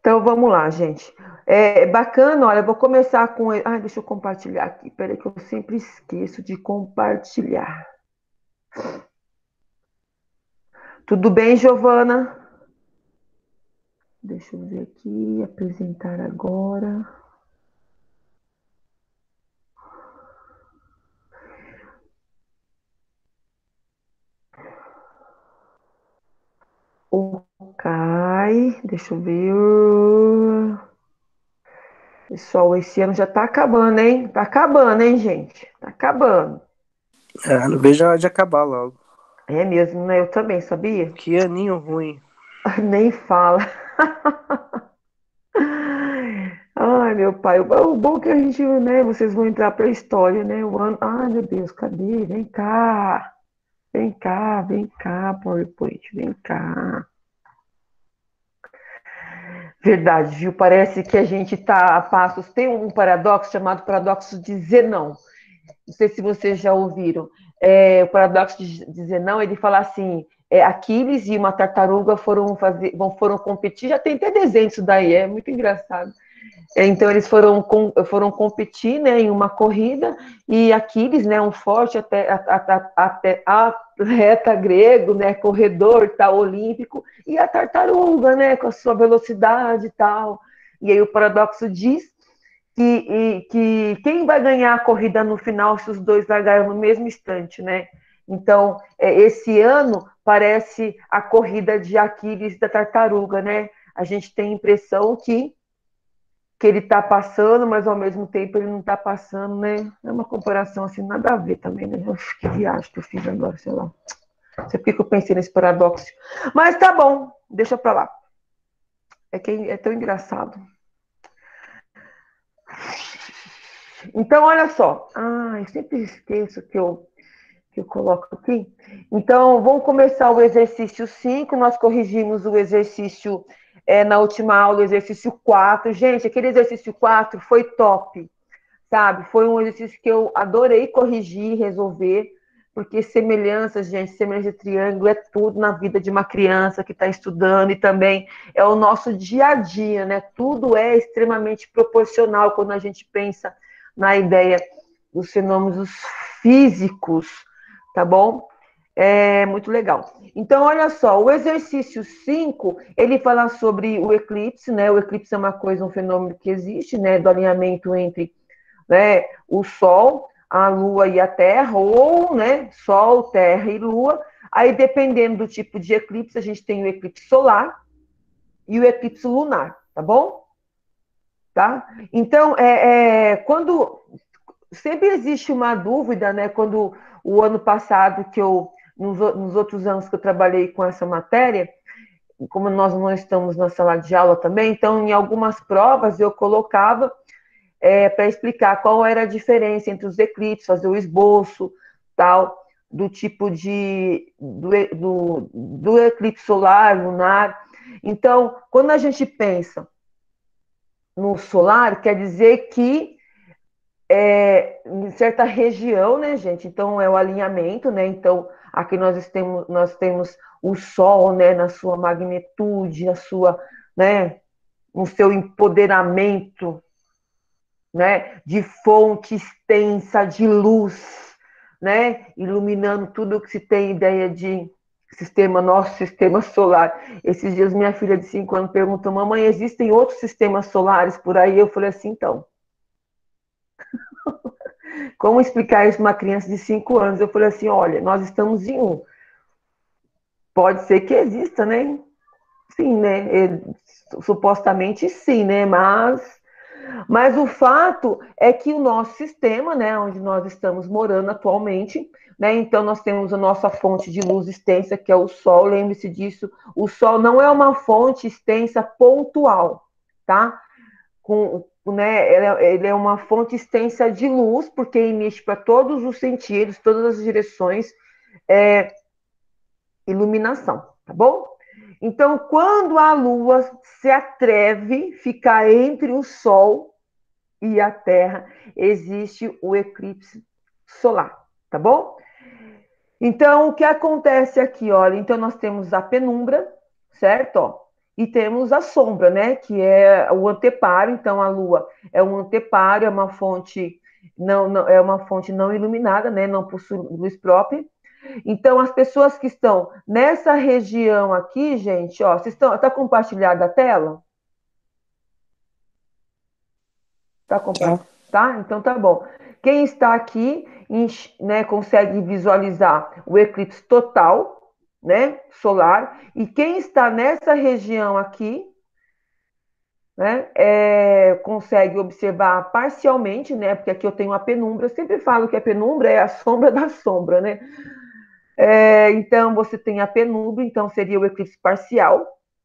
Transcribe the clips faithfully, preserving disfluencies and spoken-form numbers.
Então vamos lá, gente. É bacana, olha, eu vou começar com. Ah, deixa eu compartilhar aqui. Peraí, que eu sempre esqueço de compartilhar. Tudo bem, Giovana? Deixa eu ver aqui, apresentar agora. Ok, deixa eu ver. Pessoal, esse ano já tá acabando, hein? Tá acabando, hein, gente? Tá acabando. É, não vejo a hora de acabar logo. É mesmo, né? Eu também, sabia? Que aninho ruim. Nem fala. Ai, meu pai, o bom é que a gente, né? Vocês vão entrar para a história, né? O ano. Ai, meu Deus, cadê? Vem cá, vem cá, vem cá, PowerPoint, vem cá. Verdade, viu? Parece que a gente está a passos. Tem um paradoxo chamado paradoxo de Zenão. Não sei se vocês já ouviram. É, o paradoxo de dizer não, ele fala assim: é, Aquiles e uma tartaruga foram fazer, vão, foram competir. Já tem até desenho disso daí, é muito engraçado. É, então eles foram, foram competir, né, em uma corrida e Aquiles, né, um forte até, até, até atleta grego, né, corredor, tal, olímpico, e a tartaruga, né, com a sua velocidade e tal. E aí o paradoxo diz que, e, que quem vai ganhar a corrida no final se os dois largarem no mesmo instante, né? Então, é, esse ano parece a corrida de Aquiles e da tartaruga, né? A gente tem a impressão que, que ele está passando, mas ao mesmo tempo ele não está passando, né? É uma comparação assim, nada a ver também, né? Uf, que viagem que eu fiz agora, sei lá. Não sei por que eu pensei nesse paradoxo. Mas tá bom, deixa pra lá. É que é tão engraçado. Então, olha só. Ah, eu sempre esqueço que eu, que eu coloco aqui. Então, vamos começar o exercício cinco. Nós corrigimos o exercício é, na última aula, o exercício quatro. Gente, aquele exercício quatro foi top, sabe? Foi um exercício que eu adorei corrigir, resolver, porque semelhanças, gente, semelhança de triângulo é tudo na vida de uma criança que está estudando e também é o nosso dia a dia, né? Tudo é extremamente proporcional quando a gente pensa na ideia dos fenômenos físicos, tá bom? É muito legal. Então, olha só, o exercício cinco ele fala sobre o eclipse, né? O eclipse é uma coisa, um fenômeno que existe, né? Do alinhamento entre, né, o Sol, a Lua e a Terra, ou, né, Sol, Terra e Lua. Aí, dependendo do tipo de eclipse, a gente tem o eclipse solar e o eclipse lunar, tá bom? Tá? Então, é, é, quando sempre existe uma dúvida, né? Quando o ano passado que eu, nos, nos outros anos que eu trabalhei com essa matéria, como nós não estamos na sala de aula também, então em algumas provas eu colocava é, para explicar qual era a diferença entre os eclipses, fazer o esboço, tal, do tipo de do, do, do eclipse solar, lunar. Então, quando a gente pensa no solar, quer dizer que é, em certa região, né, gente? Então é o alinhamento, né? Então aqui nós temos, nós temos o Sol, né, na sua magnitude, na sua, né, no seu empoderamento, né, de fonte extensa de luz, né, iluminando tudo que se tem ideia de sistema, nosso sistema solar. Esses dias minha filha de cinco anos perguntou: mamãe, existem outros sistemas solares por aí? Eu falei assim: então, como explicar isso para uma criança de cinco anos? Eu falei assim: olha, nós estamos em um. Pode ser que exista, né? Sim, né? É, supostamente sim, né? Mas, mas o fato é que o nosso sistema, né, onde nós estamos morando atualmente, né? Então nós temos a nossa fonte de luz extensa, que é o Sol. Lembre-se disso. O Sol não é uma fonte extensa pontual, tá? Com, né, ele é uma fonte extensa de luz, porque emite para todos os sentidos, todas as direções, é, iluminação, tá bom? Então, quando a Lua se atreve a ficar entre o Sol e a Terra, existe o eclipse solar, tá bom? Então, o que acontece aqui, olha, então nós temos a penumbra, certo? Ó, e temos a sombra, né? Que é o anteparo. Então, a Lua é um anteparo, é uma fonte não, não é uma fonte não iluminada, né? Não possui luz própria. Então, as pessoas que estão nessa região aqui, gente, ó, vocês estão, tá compartilhada a tela? Tá Tá. compartilhada? Tá? Então tá bom. Quem está aqui, né, consegue visualizar o eclipse total, né, solar, e quem está nessa região aqui, né, é, consegue observar parcialmente, né, porque aqui eu tenho a penumbra. Eu sempre falo que a penumbra é a sombra da sombra, né? É, então você tem a penumbra, então seria o eclipse parcial.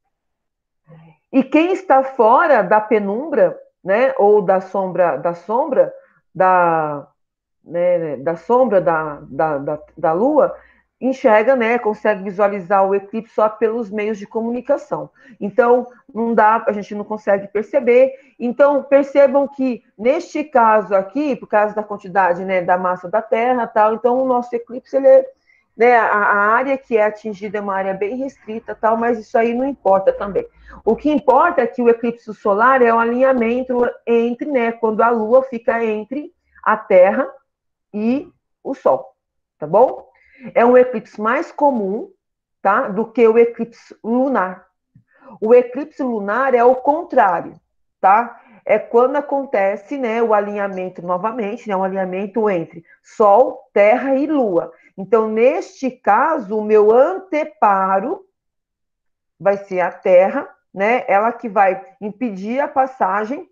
E quem está fora da penumbra, né, ou da sombra, da sombra, da, né, da sombra da, da, da, da Lua, enxerga, né, consegue visualizar o eclipse só pelos meios de comunicação. Então, não dá, a gente não consegue perceber. Então, percebam que, neste caso aqui, por causa da quantidade, né, da massa da Terra, tal, então o nosso eclipse, ele é, né, a, a área que é atingida é uma área bem restrita, tal, mas isso aí não importa também. O que importa é que o eclipse solar é o alinhamento entre, né, quando a Lua fica entre a Terra e o Sol, tá bom? É um eclipse mais comum, tá, do que o eclipse lunar. O eclipse lunar é o contrário, tá? É quando acontece, né, o alinhamento novamente, né, um alinhamento entre Sol, Terra e Lua. Então, neste caso, o meu anteparo vai ser a Terra, né? Ela que vai impedir a passagem.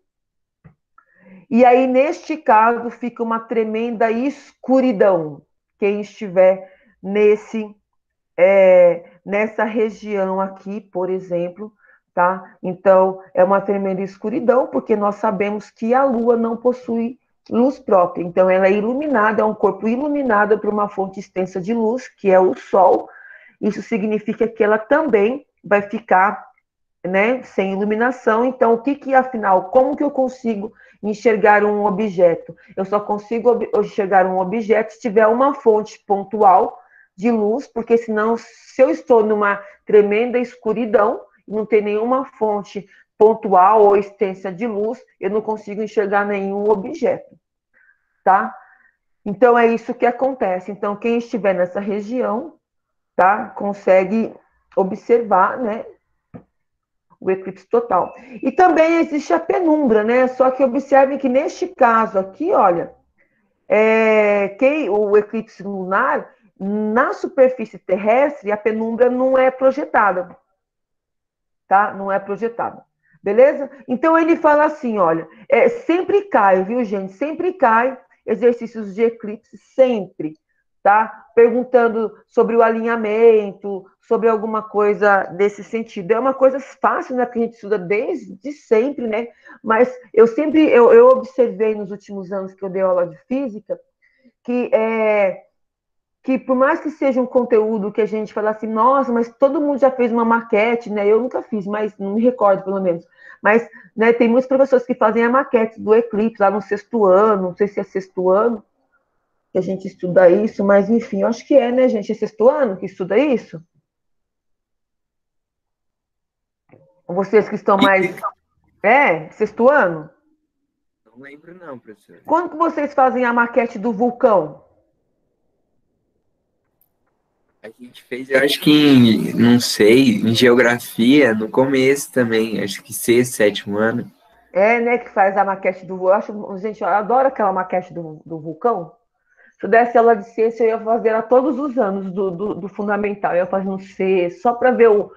E aí, neste caso, fica uma tremenda escuridão. Quem estiver nesse, é, nessa região aqui, por exemplo, tá? Então, é uma tremenda escuridão, porque nós sabemos que a Lua não possui luz própria. Então, ela é iluminada, é um corpo iluminado por uma fonte extensa de luz, que é o Sol. Isso significa que ela também vai ficar, né, sem iluminação. Então, o que que, afinal, como que eu consigo enxergar um objeto? Eu só consigo enxergar um objeto se tiver uma fonte pontual de luz, porque senão, se eu estou numa tremenda escuridão, não tem nenhuma fonte pontual ou extensa de luz, eu não consigo enxergar nenhum objeto, tá? Então, é isso que acontece. Então, quem estiver nessa região, tá, consegue observar, né, o eclipse total. E também existe a penumbra, né? Só que observem que neste caso aqui, olha, é, que o eclipse lunar, na superfície terrestre, a penumbra não é projetada, tá? Não é projetada. Beleza? Então ele fala assim, olha, é, sempre cai, viu, gente? Sempre cai exercícios de eclipse, sempre, tá? Perguntando sobre o alinhamento, sobre alguma coisa desse sentido. É uma coisa fácil, né? Que a gente estuda desde sempre, né? Mas eu sempre, eu, eu observei nos últimos anos que eu dei aula de física, que é, que por mais que seja um conteúdo que a gente fala assim, nossa, mas todo mundo já fez uma maquete, né? Eu nunca fiz, mas não me recordo, pelo menos. Mas, né, tem muitos professores que fazem a maquete do eclipse lá no sexto ano, não sei se é sexto ano que a gente estuda isso, mas enfim, eu acho que é, né, gente? É sexto ano que estuda isso? Ou vocês que estão mais. É, sexto ano? Não lembro não, professor. Quando que vocês fazem a maquete do vulcão? A gente fez, eu acho que em, não sei, em geografia, no começo também, acho que sexto, sétimo ano. É, né, que faz a maquete do vulcão. Eu acho, gente, eu adoro aquela maquete do, do vulcão. Se eu desse aula de ciência, eu ia fazer ela todos os anos do, do, do fundamental. Eu ia fazer no C, só para ver o.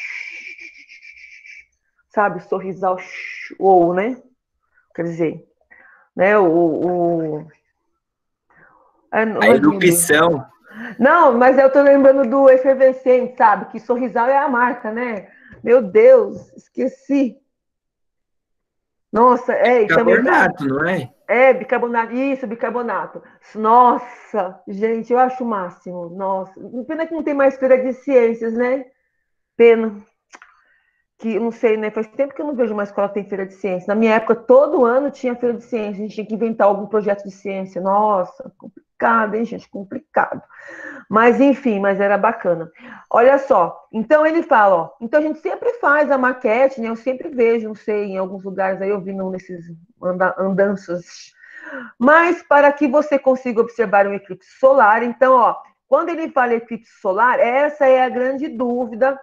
Sabe, sorrisal, ou, né? Quer dizer, né, o. o ah, A não lembro. erupção, Não, mas eu tô lembrando do efervescente, sabe? Que sorrisal é a marca, né? Meu Deus, esqueci. Nossa, é, e também faz. carbonato, não é? É, bicarbonato, isso, bicarbonato. Nossa, gente, eu acho o máximo. Nossa, pena que não tem mais feira de ciências, né? Pena que, não sei, né? Faz tempo que eu não vejo uma escola que tem feira de ciência. Na minha época, todo ano tinha feira de ciência. A gente tinha que inventar algum projeto de ciência. Nossa, complicado, hein, gente? Complicado. Mas, enfim, mas era bacana. Olha só, então ele fala, ó, então a gente sempre faz a maquete, né? Eu sempre vejo, não sei, em alguns lugares aí eu vi não, nesses anda, andanças. Mas para que você consiga observar um eclipse solar, então, ó, quando ele fala eclipse solar, essa é a grande dúvida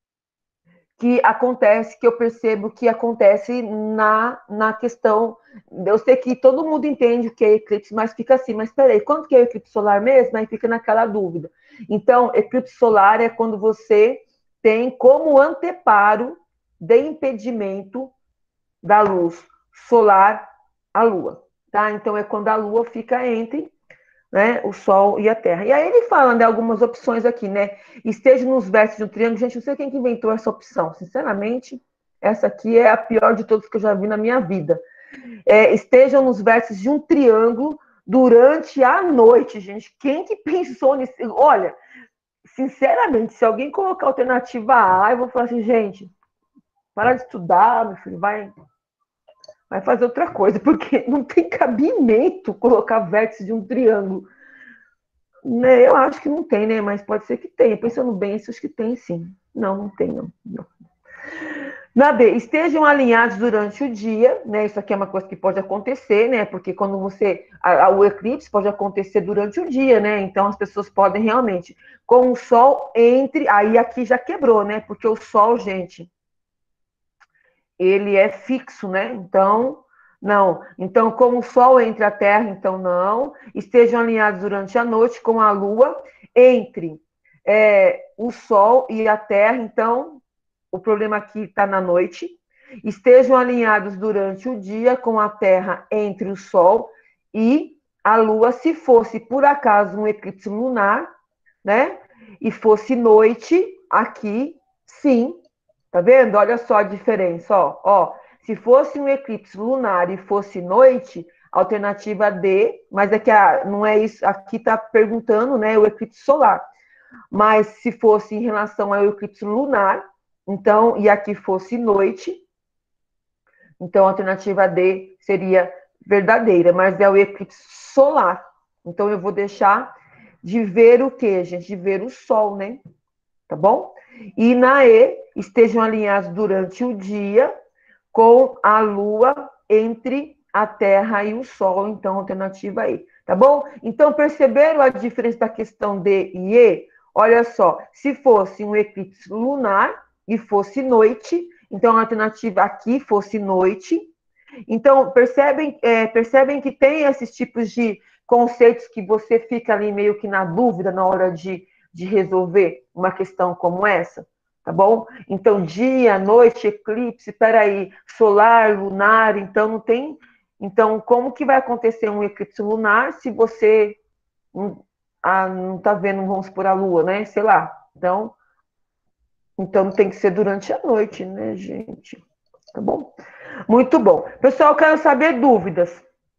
que acontece, que eu percebo que acontece na, na questão. Eu sei que todo mundo entende o que é eclipse, mas fica assim, mas peraí, quando que é eclipse solar mesmo? Aí fica naquela dúvida. Então, eclipse solar é quando você tem como anteparo de impedimento da luz solar à Lua. Tá? Então, é quando a Lua fica entre, né, o Sol e a Terra. E aí ele fala, né, algumas opções aqui, né? Esteja nos vértices de um triângulo. Gente, não sei quem que inventou essa opção. Sinceramente, essa aqui é a pior de todas que eu já vi na minha vida. É, estejam nos vértices de um triângulo durante a noite, gente. Quem que pensou nisso? Olha, sinceramente, se alguém colocar a alternativa A, eu vou falar assim, gente, para de estudar, meu filho, vai, vai fazer outra coisa, porque não tem cabimento colocar vértice de um triângulo. Né, eu acho que não tem, né? Mas pode ser que tenha. Pensando bem, isso acho que tem sim. Não, não tem, não. não. Na B, estejam alinhados durante o dia, né? Isso aqui é uma coisa que pode acontecer, né? Porque quando você. A, a, o eclipse pode acontecer durante o dia, né? Então as pessoas podem realmente. Com o sol entre. Aí aqui já quebrou, né? Porque o sol, gente, ele é fixo, né? Então. Não. Então, como o Sol entre a Terra, então não. Estejam alinhados durante a noite com a Lua entre é, o Sol e a Terra. Então, o problema aqui está na noite. Estejam alinhados durante o dia com a Terra entre o Sol e a Lua, se fosse por acaso um eclipse lunar, né? E fosse noite, aqui, sim. Tá vendo? Olha só a diferença, ó. Ó, se fosse um eclipse lunar e fosse noite, alternativa D, mas é que a, não é isso, aqui está perguntando, né, o eclipse solar. Mas se fosse em relação ao eclipse lunar, então, e aqui fosse noite, então a alternativa D seria verdadeira, mas é o eclipse solar. Então eu vou deixar de ver o quê, gente? De ver o sol, né? Tá bom? E na E, estejam alinhados durante o dia com a Lua entre a Terra e o Sol, então, alternativa E, tá bom? Então, perceberam a diferença da questão D e E? Olha só, se fosse um eclipse lunar e fosse noite, então a alternativa aqui fosse noite. Então, percebem, é, percebem que tem esses tipos de conceitos que você fica ali meio que na dúvida na hora de, de resolver uma questão como essa? Tá bom? Então, dia, noite, eclipse, peraí, solar, lunar, então não tem. Então, como que vai acontecer um eclipse lunar se você não, ah, não tá vendo, vamos supor, a lua, né? Sei lá. Então, então tem que ser durante a noite, né, gente? Tá bom? Muito bom. Pessoal, quero saber dúvidas.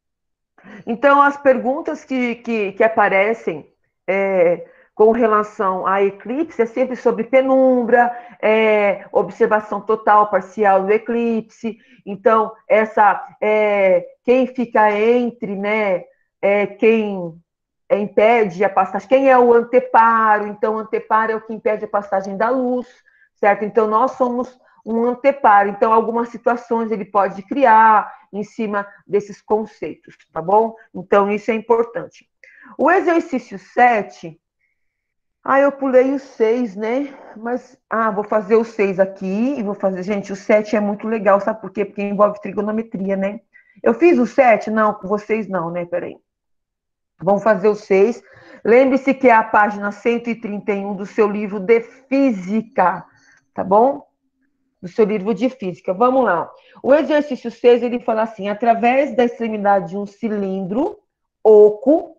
Então, as perguntas que, que, que aparecem é, com relação a eclipse é sempre sobre penumbra, é, observação total, parcial do eclipse. Então, essa é, quem fica entre, né? É, quem impede a passagem, quem é o anteparo? Então, o anteparo é o que impede a passagem da luz, certo? Então, nós somos um anteparo. Então, algumas situações ele pode criar em cima desses conceitos, tá bom? Então, isso é importante. O exercício sete, ah, eu pulei o seis, né? Mas, ah, vou fazer o seis aqui e vou fazer, gente, o sete é muito legal, sabe por quê? Porque envolve trigonometria, né? Eu fiz o sete? Não, com vocês não, né? Peraí. Vamos fazer o seis. Lembre-se que é a página cento e trinta e um do seu livro de física, tá bom? Do seu livro de física. Vamos lá. O exercício seis, ele fala assim, através da extremidade de um cilindro oco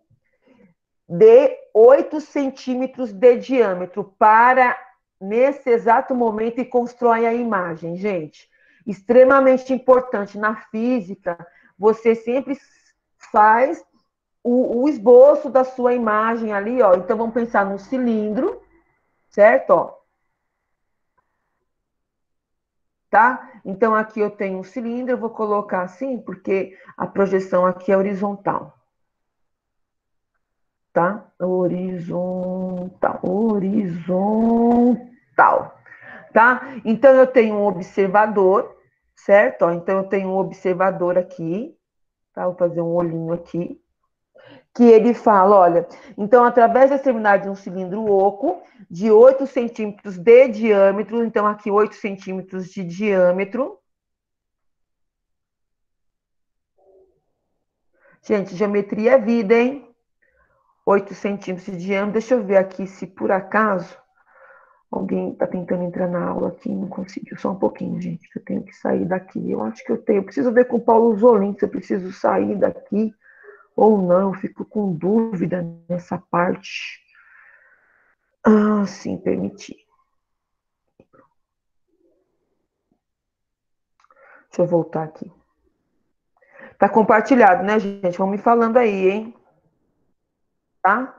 de oito centímetros de diâmetro, para nesse exato momento e constrói a imagem, gente. Extremamente importante na física, você sempre faz o, o esboço da sua imagem ali, ó. Então, vamos pensar num cilindro, certo? Ó. Tá? Então, aqui eu tenho um cilindro, eu vou colocar assim, porque a projeção aqui é horizontal. tá? Horizontal, horizontal, tá? Então, eu tenho um observador, certo? Ó, então, eu tenho um observador aqui, tá? Vou fazer um olhinho aqui, que ele fala, olha, então, através da extremidade de um cilindro oco, de oito centímetros de diâmetro, então, aqui oito centímetros de diâmetro. Gente, geometria é vida, hein? oito centímetros de diâmetro. Deixa eu ver aqui se, por acaso, alguém está tentando entrar na aula aqui e não conseguiu. Só um pouquinho, gente, que eu tenho que sair daqui. Eu acho que eu tenho. Eu preciso ver com o Paulo Zolim se eu preciso sair daqui ou não. Eu fico com dúvida nessa parte. Ah, sim, permitir. Deixa eu voltar aqui. Tá compartilhado, né, gente? Vão me falando aí, hein? Tá?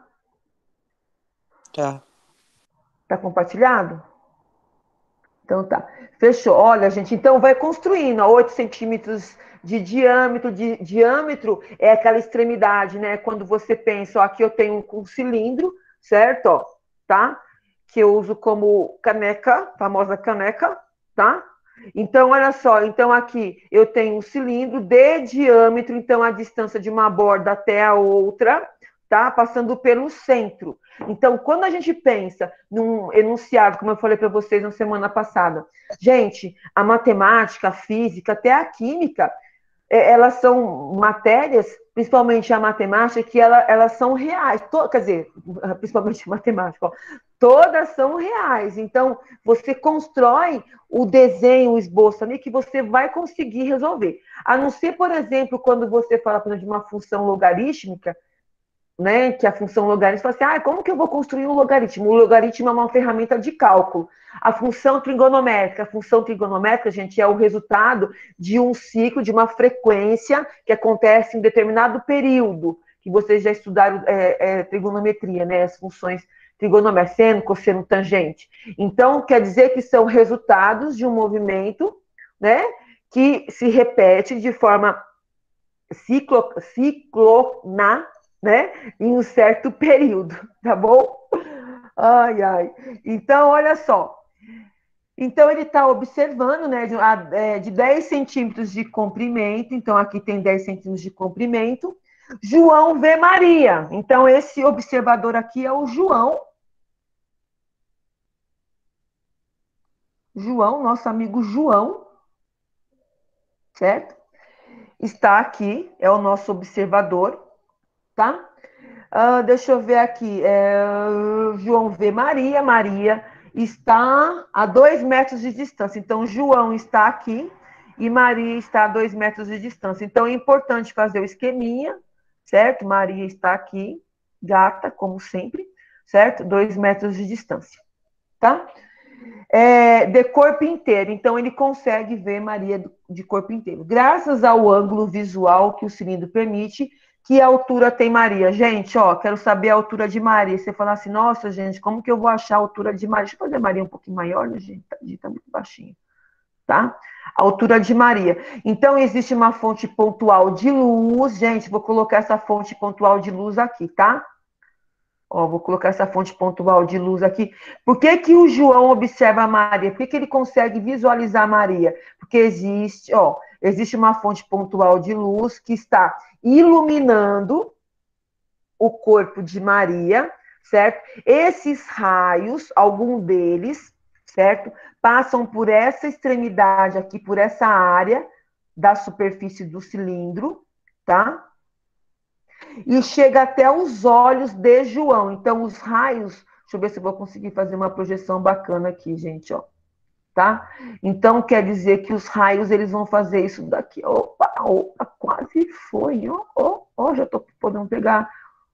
Tá. Tá compartilhado? Então tá. Fechou. Olha, gente, então vai construindo, ó, oito centímetros de diâmetro. De diâmetro é aquela extremidade, né? Quando você pensa, ó, aqui eu tenho um cilindro, certo? Ó, tá? Que eu uso como caneca, famosa caneca, tá? Então, olha só, então aqui eu tenho um cilindro de diâmetro, então a distância de uma borda até a outra, tá? Passando pelo centro. Então, quando a gente pensa num enunciado, como eu falei para vocês na semana passada, gente, a matemática, a física, até a química, elas são matérias, principalmente a matemática, que ela, elas são reais. To, quer dizer, principalmente a matemática, ó, todas são reais. Então, você constrói o desenho, o esboço ali, que você vai conseguir resolver. A não ser, por exemplo, quando você fala por exemplo, de uma função logarítmica, né, que a função logarítmica, você fala assim, ah, como que eu vou construir um logaritmo? O logaritmo é uma ferramenta de cálculo. A função trigonométrica, a função trigonométrica, gente, é o resultado de um ciclo, de uma frequência que acontece em determinado período, que vocês já estudaram é, é, trigonometria, né, as funções trigonométricas, seno, cosseno, tangente. Então, quer dizer que são resultados de um movimento, né, que se repete de forma ciclo, ciclona, né, em um certo período, tá bom? Ai, ai. Então, olha só. Então, ele está observando, né, de, é, de dez centímetros de comprimento. Então, aqui tem dez centímetros de comprimento. João vê Maria. Então, esse observador aqui é o João. João, nosso amigo João, certo? Está aqui, é o nosso observador, tá? Ah, deixa eu ver aqui. É, João vê Maria. Maria está a dois metros de distância. Então, João está aqui e Maria está a dois metros de distância. Então, é importante fazer o esqueminha, certo? Maria está aqui, gata, como sempre, certo? Dois metros de distância, tá? É, de corpo inteiro. Então, ele consegue ver Maria de corpo inteiro. Graças ao ângulo visual que o cilindro permite, que altura tem Maria? Gente, ó, quero saber a altura de Maria. Você fala assim, nossa, gente, como que eu vou achar a altura de Maria? Deixa eu fazer Maria um pouquinho maior, né, gente? Tá, tá muito baixinho, tá? A altura de Maria. Então, existe uma fonte pontual de luz. Gente, vou colocar essa fonte pontual de luz aqui, tá? Ó, vou colocar essa fonte pontual de luz aqui. Por que que o João observa a Maria? Por que que ele consegue visualizar a Maria? Porque existe, ó, existe uma fonte pontual de luz que está iluminando o corpo de Maria, certo? Esses raios, algum deles, certo? Passam por essa extremidade aqui, por essa área da superfície do cilindro, tá? E chega até os olhos de João. Então, os raios, deixa eu ver se eu vou conseguir fazer uma projeção bacana aqui, gente, ó. Tá? Então, quer dizer que os raios, eles vão fazer isso daqui. Opa, opa, quase foi, ó, ó, ó, já tô podendo pegar.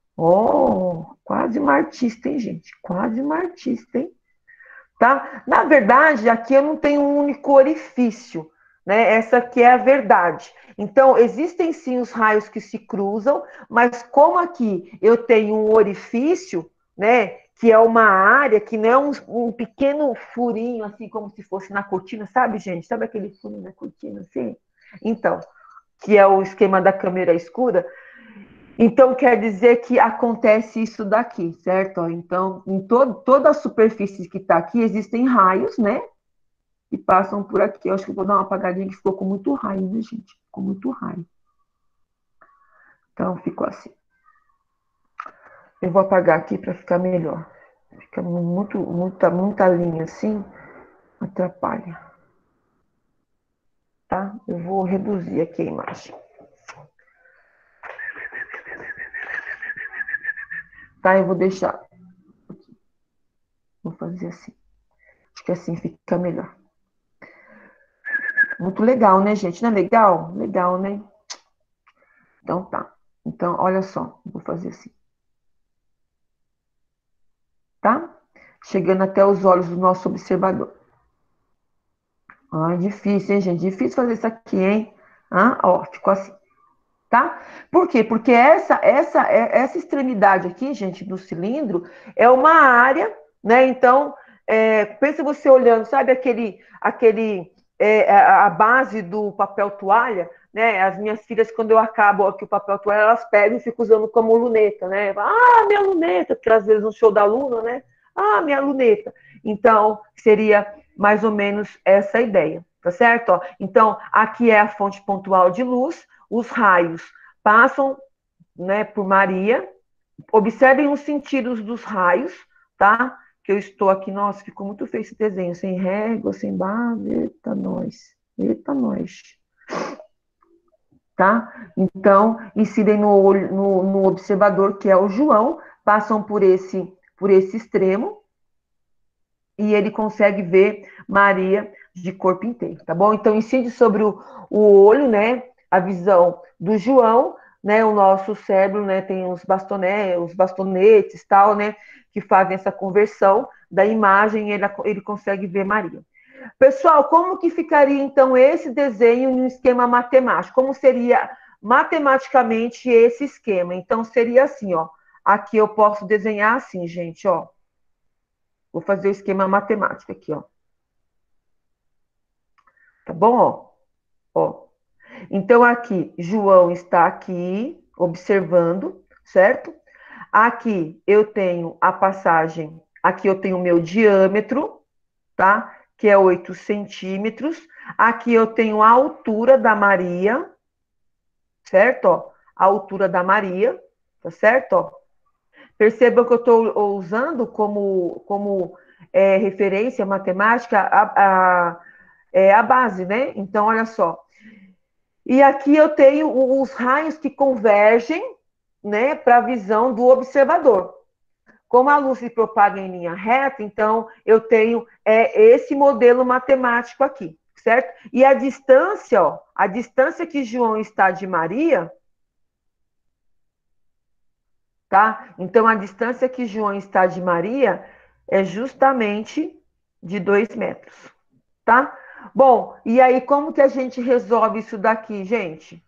Ó, quase uma artista, hein, gente? Quase uma artista, hein? Tá? Na verdade, aqui eu não tenho um único orifício, né? Essa aqui é a verdade. Então, existem sim os raios que se cruzam, mas como aqui eu tenho um orifício, né? Que é uma área, que não é um, um pequeno furinho, assim, como se fosse na cortina, sabe, gente? Sabe aquele furinho na cortina, assim? Então, que é o esquema da câmera escura. Então, quer dizer que acontece isso daqui, certo? Ó, então, em todo, toda a superfície que está aqui, existem raios, né? Que passam por aqui. Eu acho que eu vou dar uma apagadinha, que ficou com muito raio, né, gente? Ficou muito raio. Então, ficou assim. Eu vou apagar aqui para ficar melhor. Fica muito, muita, muita linha assim, atrapalha. Tá? Eu vou reduzir aqui a imagem. Tá? Eu vou deixar. Vou fazer assim. Acho que assim fica melhor. Muito legal, né, gente? Não é legal? Legal, né? Então tá. Então, olha só. Vou fazer assim. Tá? Chegando até os olhos do nosso observador. Ai, difícil, hein, gente? Difícil fazer isso aqui, hein? Ah, ó, ficou assim. Tá? Por quê? Porque essa, essa, essa extremidade aqui, gente, do cilindro, é uma área, né? Então, é, pensa você olhando, sabe aquele, aquele é, a base do papel toalha, né? As minhas filhas, quando eu acabo aqui o papel toalha, elas pegam e ficam usando como luneta, né? Ah, minha luneta, porque às vezes no show da Luna, né? Ah, minha luneta. Então, seria mais ou menos essa ideia, tá certo? Ó, então, aqui é a fonte pontual de luz, os raios passam, né, por Maria. Observem os sentidos dos raios, tá? Que eu estou aqui, nossa, ficou muito feio esse desenho, sem régua, sem base, eita nós, eita nós. Tá? Então, incidem no, olho, no, no observador, que é o João, passam por esse, por esse extremo, e ele consegue ver Maria de corpo inteiro, tá bom? Então, incide sobre o, o olho, né? A visão do João, né? O nosso cérebro, né? Tem os bastonetes, os bastonetes, tal, né? Que fazem essa conversão da imagem, ele, ele consegue ver Maria. Pessoal, como que ficaria, então, esse desenho no esquema matemático? Como seria matematicamente esse esquema? Então, seria assim, ó. Aqui eu posso desenhar assim, gente, ó. Vou fazer o esquema matemático aqui, ó. Tá bom? Ó, ó. Então, aqui, João está aqui, observando, certo? Aqui eu tenho a passagem, aqui eu tenho o meu diâmetro, tá? Que é oito centímetros. Aqui eu tenho a altura da Maria, certo? Ó, a altura da Maria, tá certo? Ó. Percebam que eu estou usando como, como é, referência matemática a, a é a base, né? Então, olha só. E aqui eu tenho os raios que convergem, né, para a visão do observador. Como a luz se propaga em linha reta, então eu tenho é, esse modelo matemático aqui, certo? E a distância, ó, a distância que João está de Maria, tá? Então a distância que João está de Maria é justamente de dois metros, tá? Bom, e aí como que a gente resolve isso daqui, gente?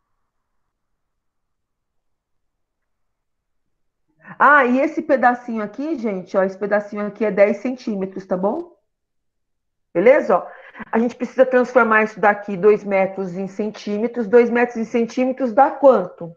Ah, e esse pedacinho aqui, gente, ó, esse pedacinho aqui é dez centímetros, tá bom? Beleza? Ó, a gente precisa transformar isso daqui, dois metros em centímetros. dois metros em centímetros dá quanto?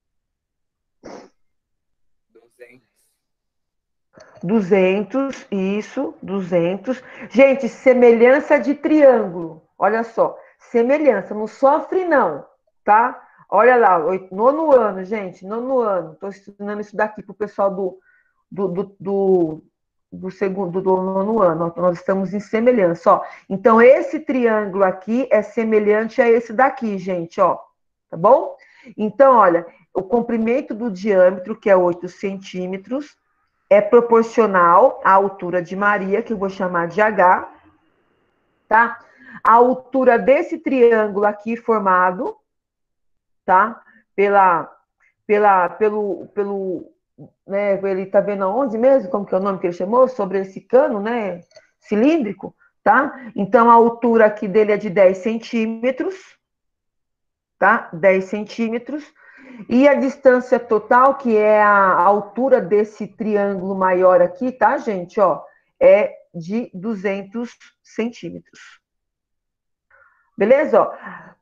duzentos, isso, duzentos. Gente, semelhança de triângulo. Olha só, semelhança, não sofre não, tá? Olha lá, nono ano, gente, nono ano. Estou ensinando isso daqui para o pessoal do, do, do, do, do segundo, do nono ano. Nós estamos em semelhança, ó. Então, esse triângulo aqui é semelhante a esse daqui, gente, ó. Tá bom? Então, olha, o comprimento do diâmetro, que é oito centímetros, é proporcional à altura de Maria, que eu vou chamar de H, tá? A altura desse triângulo aqui formado, tá? Pela, pela, pelo, pelo, né? Ele tá vendo aonde mesmo? Como que é o nome que ele chamou? Sobre esse cano, né? Cilíndrico, tá? Então, a altura aqui dele é de dez centímetros, tá? dez centímetros. E a distância total, que é a altura desse triângulo maior aqui, tá, gente? Ó, é de duzentos centímetros. Beleza? Ó,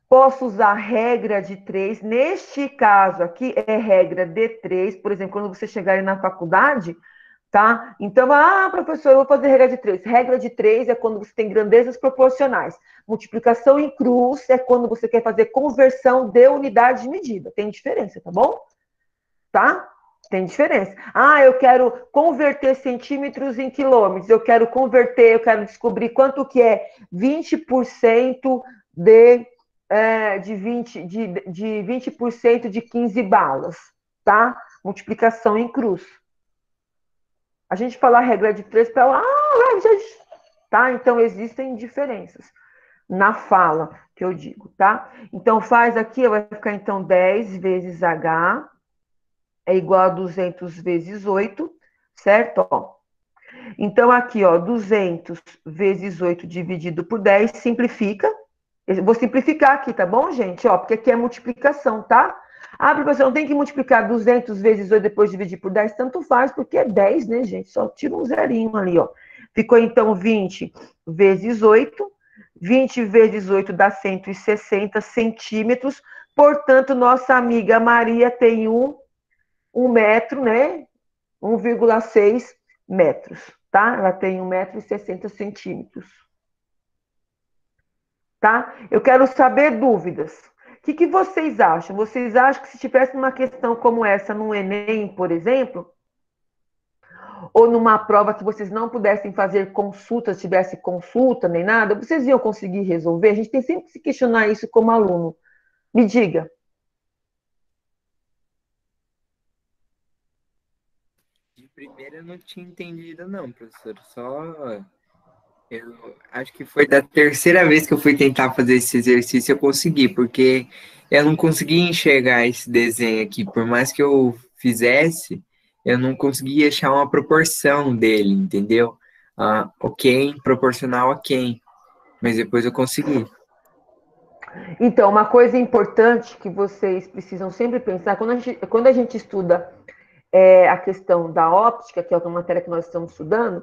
Posso usar regra de três. Neste caso aqui, é regra de três. Por exemplo, quando você chegar na faculdade, tá? Então, ah, professor, eu vou fazer regra de três. Regra de três é quando você tem grandezas proporcionais. Multiplicação em cruz é quando você quer fazer conversão de unidade de medida. Tem diferença, tá bom? Tá? Tem diferença. Ah, eu quero converter centímetros em quilômetros. Eu quero converter, eu quero descobrir quanto que é vinte por cento de, é, de, vinte, de, de vinte por cento de quinze balas, tá? Multiplicação em cruz. A gente fala a regra de três para lá, ah, tá? Então, existem diferenças na fala, que eu digo, tá? Então, faz aqui, vai ficar, então, dez vezes H é igual a duzentos vezes oito, certo? Ó. Então, aqui, ó, duzentos vezes oito dividido por dez, simplifica. Eu vou simplificar aqui, tá bom, gente? Ó, porque aqui é multiplicação, tá? Ah, professor, não tem que multiplicar duzentos vezes oito depois dividir por dez, tanto faz, porque é dez, né, gente? Só tira um zerinho ali, ó. Ficou, então, vinte vezes oito. vinte vezes oito dá cento e sessenta centímetros. Portanto, nossa amiga Maria tem um um metro, né? um vírgula seis metros, tá? Ela tem um metro e sessenta centímetros. Tá? Eu quero saber dúvidas. O que, que vocês acham? Vocês acham que se tivesse uma questão como essa no Enem, por exemplo, ou numa prova que vocês não pudessem fazer consulta, se tivesse consulta nem nada, vocês iam conseguir resolver? A gente tem sempre que se questionar isso como aluno. Me diga. De primeira eu não tinha entendido, não, professor. Só. Eu acho que foi da terceira vez que eu fui tentar fazer esse exercício, eu consegui, porque eu não conseguia enxergar esse desenho aqui. Por mais que eu fizesse, eu não conseguia achar uma proporção dele, entendeu? Ah, ok, proporcional a quem. Mas depois eu consegui. Então, uma coisa importante que vocês precisam sempre pensar, quando a gente, quando a gente estuda é, a questão da óptica, que é uma matéria que nós estamos estudando,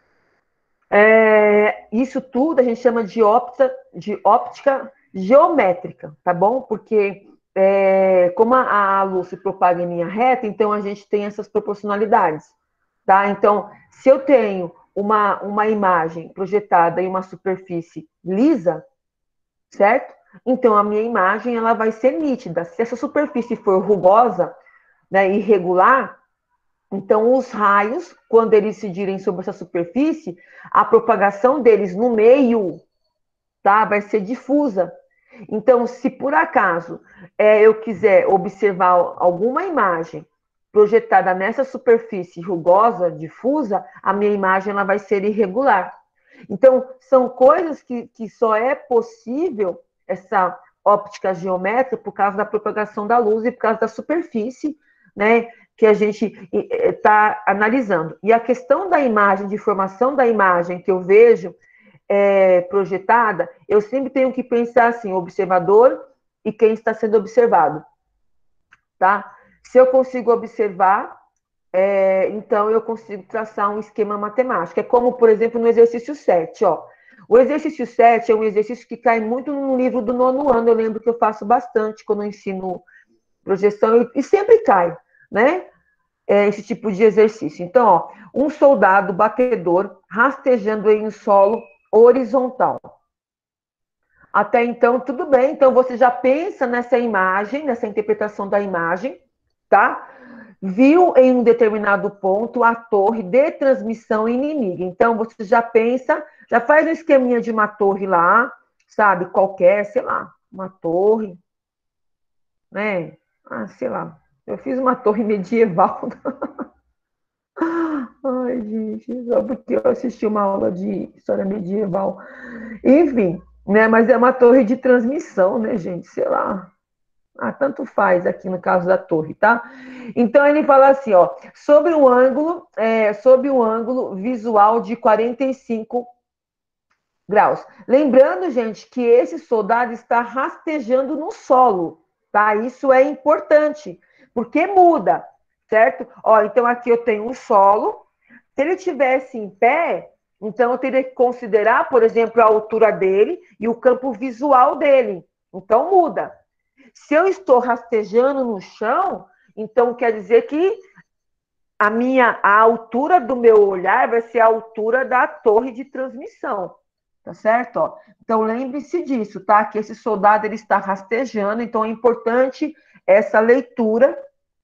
é, isso tudo a gente chama de óptica, de óptica geométrica, tá bom? Porque é, como a, a luz se propaga em linha reta, então a gente tem essas proporcionalidades, tá? Então, se eu tenho uma, uma imagem projetada em uma superfície lisa, certo? Então, a minha imagem ela vai ser nítida. Se essa superfície for rugosa, né, irregular, então os raios, quando eles incidirem sobre essa superfície, a propagação deles no meio, tá, vai ser difusa. Então, se por acaso é, eu quiser observar alguma imagem projetada nessa superfície rugosa, difusa, a minha imagem ela vai ser irregular. Então, são coisas que, que só é possível essa óptica geométrica por causa da propagação da luz e por causa da superfície, né, que a gente está analisando. E a questão da imagem, de formação da imagem que eu vejo é, projetada, eu sempre tenho que pensar assim, o observador e quem está sendo observado, tá? Se eu consigo observar, é, então eu consigo traçar um esquema matemático. É como, por exemplo, no exercício sete, ó. O exercício sete é um exercício que cai muito no livro do nono ano. Eu lembro que eu faço bastante quando eu ensino projeção, e sempre cai, né? É esse tipo de exercício. Então, ó, um soldado batedor rastejando em um solo horizontal. Até então, tudo bem. Então, você já pensa nessa imagem, nessa interpretação da imagem, tá? Viu em um determinado ponto a torre de transmissão inimiga. Então, você já pensa, já faz um esqueminha de uma torre lá, sabe? Qualquer, sei lá, uma torre, né? Ah, sei lá. Eu fiz uma torre medieval. Ai, gente, só porque eu assisti uma aula de história medieval. Enfim, né? Mas é uma torre de transmissão, né, gente? Sei lá. Ah, tanto faz aqui no caso da torre, tá? Então ele fala assim, ó, sobre um ângulo, é, sobre um ângulo visual de quarenta e cinco graus. Lembrando, gente, que esse soldado está rastejando no solo, tá? Isso é importante, porque muda, certo? Ó, então aqui eu tenho um solo. Se ele tivesse em pé, então eu teria que considerar, por exemplo, a altura dele e o campo visual dele. Então, muda. Se eu estou rastejando no chão, então quer dizer que a minha a altura do meu olhar vai ser a altura da torre de transmissão. Tá certo? Ó, então, lembre-se disso, tá? Que esse soldado ele está rastejando, então é importante essa leitura,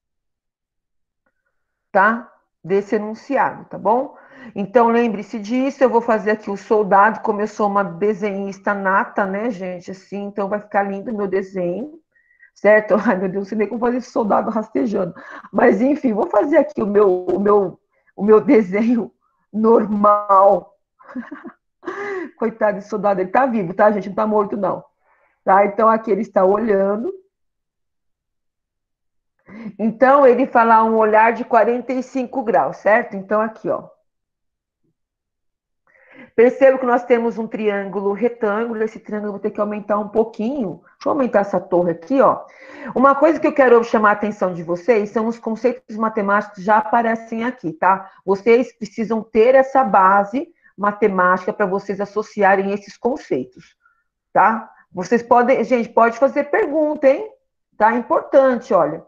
tá? Desse enunciado, tá bom? Então, lembre-se disso, eu vou fazer aqui o soldado, como eu sou uma desenhista nata, né, gente? Assim, então vai ficar lindo o meu desenho, certo? Ai, meu Deus, não sei nem como fazer esse soldado rastejando. Mas, enfim, vou fazer aqui o meu, o meu, o meu desenho normal. Coitado desse soldado, ele tá vivo, tá, gente? Não tá morto, não. Tá? Então, aqui ele está olhando. Então, ele fala um olhar de quarenta e cinco graus, certo? Então, aqui, ó. Perceba que nós temos um triângulo retângulo. Esse triângulo eu vou ter que aumentar um pouquinho. Deixa eu aumentar essa torre aqui, ó. Uma coisa que eu quero chamar a atenção de vocês são os conceitos matemáticos que já aparecem aqui, tá? Vocês precisam ter essa base matemática para vocês associarem esses conceitos, tá? Vocês podem, gente, pode fazer pergunta, hein? Tá? Importante, olha.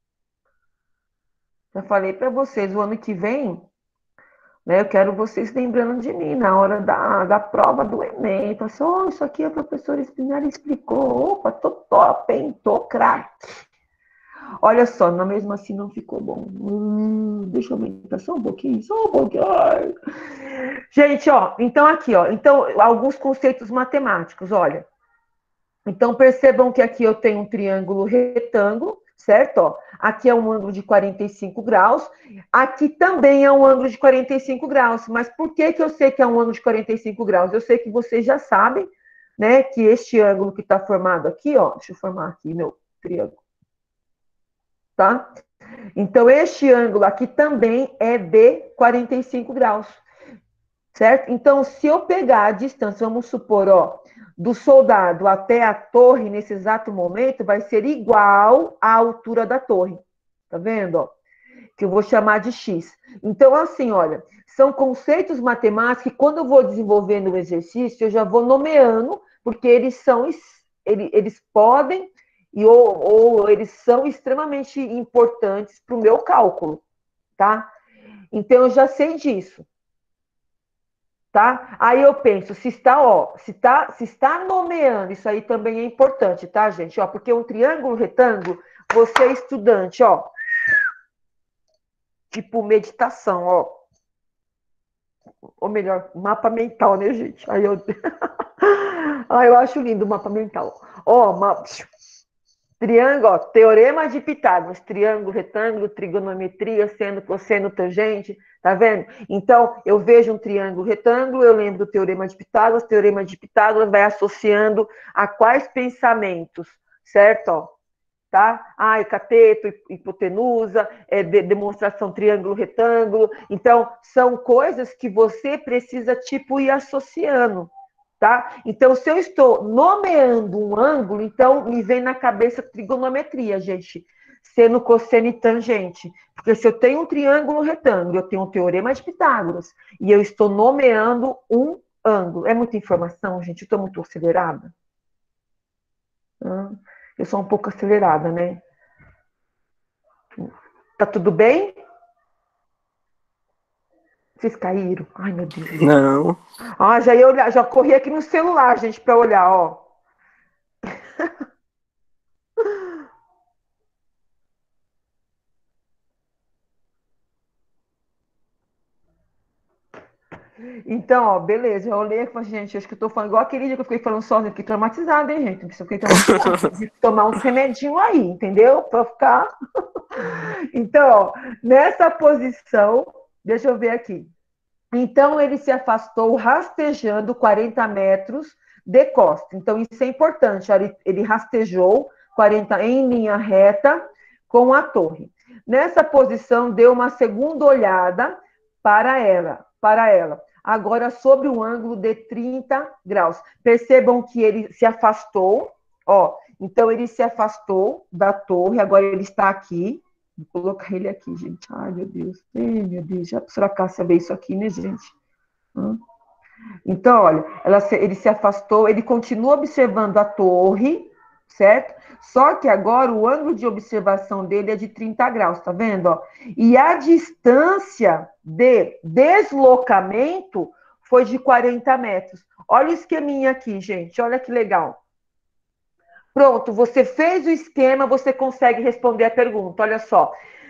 Já falei para vocês, o ano que vem, né, eu quero vocês lembrando de mim na hora da, da prova do Enem. Então, assim, oh, isso aqui a professora Spinelli explicou. Opa, tô top, hein? Tô craque. Olha só, na mesmo assim não ficou bom. Hum, deixa eu aumentar só um pouquinho, só um pouquinho. Ai. Gente, ó, então aqui, ó, então, alguns conceitos matemáticos, olha. Então, percebam que aqui eu tenho um triângulo retângulo, certo? Ó, aqui é um ângulo de quarenta e cinco graus. Aqui também é um ângulo de quarenta e cinco graus. Mas por que, que eu sei que é um ângulo de quarenta e cinco graus? Eu sei que vocês já sabem, né, que este ângulo que está formado aqui, ó, deixa eu formar aqui meu triângulo, tá? Então, este ângulo aqui também é de quarenta e cinco graus, certo? Então, se eu pegar a distância, vamos supor, ó, do soldado até a torre, nesse exato momento, vai ser igual à altura da torre. Tá vendo? Ó? Que eu vou chamar de X. Então, assim, olha, são conceitos matemáticos que, quando eu vou desenvolvendo o exercício, eu já vou nomeando, porque eles são, eles, eles podem, e, ou, ou eles são extremamente importantes para o meu cálculo, tá? Então, eu já sei disso. Tá? Aí eu penso, se está, ó, se está, se está nomeando, isso aí também é importante, tá, gente? Ó, porque um triângulo retângulo, você é estudante, ó, tipo meditação, ó, ou melhor, mapa mental, né, gente? Aí eu, aí eu acho lindo o mapa mental. Ó, mapa... Triângulo, ó, teorema de Pitágoras, triângulo, retângulo, trigonometria, seno, cosseno, tangente, tá vendo? Então, eu vejo um triângulo, retângulo, eu lembro do teorema de Pitágoras, teorema de Pitágoras vai associando a quais pensamentos, certo? Ó, tá? Ah, cateto, hipotenusa, é, de, demonstração triângulo, retângulo. Então, são coisas que você precisa, tipo, ir associando. Tá? Então, se eu estou nomeando um ângulo, então me vem na cabeça trigonometria, gente, seno, cosseno e tangente. Porque se eu tenho um triângulo retângulo, eu tenho um teorema de Pitágoras, e eu estou nomeando um ângulo. É muita informação, gente? Eu estou muito acelerada? Eu sou um pouco acelerada, né? Tá tudo bem? Vocês caíram? Ai, meu Deus. Não. Ah, já ia olhar, já corri aqui no celular, gente, para olhar, ó. Então, ó, beleza, eu olhei e falei, gente, acho que eu tô falando igual aquele dia que eu fiquei falando sozinha, fiquei traumatizada, hein, gente? Eu fiquei traumatizada, de tomar uns remedinhos aí, entendeu? Pra ficar. Então, ó, nessa posição, deixa eu ver aqui. Então, ele se afastou rastejando quarenta metros de costa. Então, isso é importante. Ele rastejou quarenta em linha reta com a torre. Nessa posição, deu uma segunda olhada para ela, para ela. Agora, sobre o ângulo de trinta graus. Percebam que ele se afastou, ó. Então, ele se afastou da torre, agora ele está aqui. Vou colocar ele aqui, gente. Ai, meu Deus. Ai, meu Deus. Já a professora Cássia ver isso aqui, né, gente? Então, olha, ela, ele se afastou, ele continua observando a torre, certo? Só que agora o ângulo de observação dele é de trinta graus, tá vendo? Ó? E a distância de deslocamento foi de quarenta metros. Olha o esqueminha aqui, gente, olha que legal. Pronto, você fez o esquema, você consegue responder a pergunta, olha só.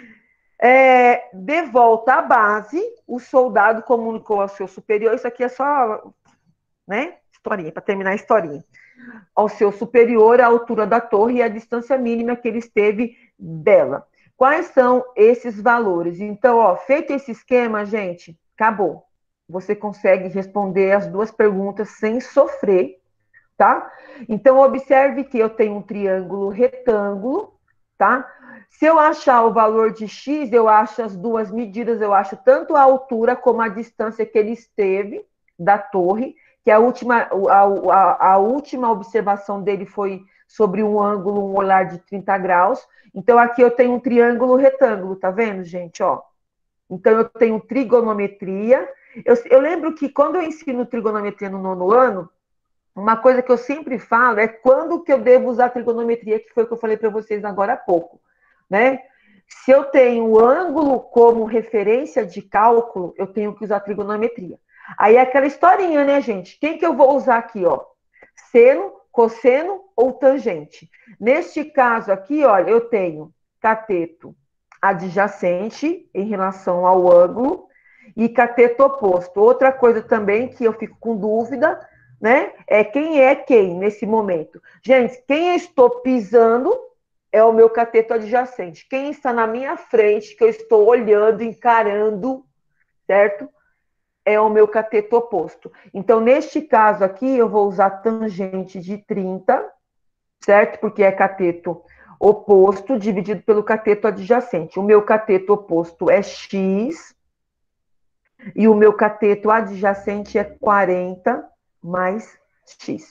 É, de volta à base, o soldado comunicou ao seu superior, isso aqui é só, né, historinha, para terminar a historinha, ao seu superior a altura da torre e a distância mínima que ele esteve dela. Quais são esses valores? Então, ó, feito esse esquema, gente, acabou. Você consegue responder as duas perguntas sem sofrer, tá? Então, observe que eu tenho um triângulo retângulo, tá? Se eu achar o valor de x, eu acho as duas medidas, eu acho tanto a altura como a distância que ele esteve da torre, que a última, a, a, a última observação dele foi sobre um ângulo, um olhar de trinta graus. Então, aqui eu tenho um triângulo retângulo, tá vendo, gente? Ó. Então, eu tenho trigonometria. Eu, eu lembro que quando eu ensino trigonometria no nono ano, uma coisa que eu sempre falo é quando que eu devo usar trigonometria, que foi o que eu falei para vocês agora há pouco, né? Se eu tenho o ângulo como referência de cálculo, eu tenho que usar trigonometria. Aí é aquela historinha, né, gente? Quem que eu vou usar aqui, ó? Seno, cosseno ou tangente? Neste caso aqui, olha, eu tenho cateto adjacente em relação ao ângulo e cateto oposto. Outra coisa também que eu fico com dúvida, né? É quem é quem nesse momento. Gente, quem eu estou pisando é o meu cateto adjacente. Quem está na minha frente, que eu estou olhando, encarando, certo? É o meu cateto oposto. Então, neste caso aqui, eu vou usar tangente de trinta, certo? Porque é cateto oposto dividido pelo cateto adjacente. O meu cateto oposto é x e o meu cateto adjacente é quarenta mais x.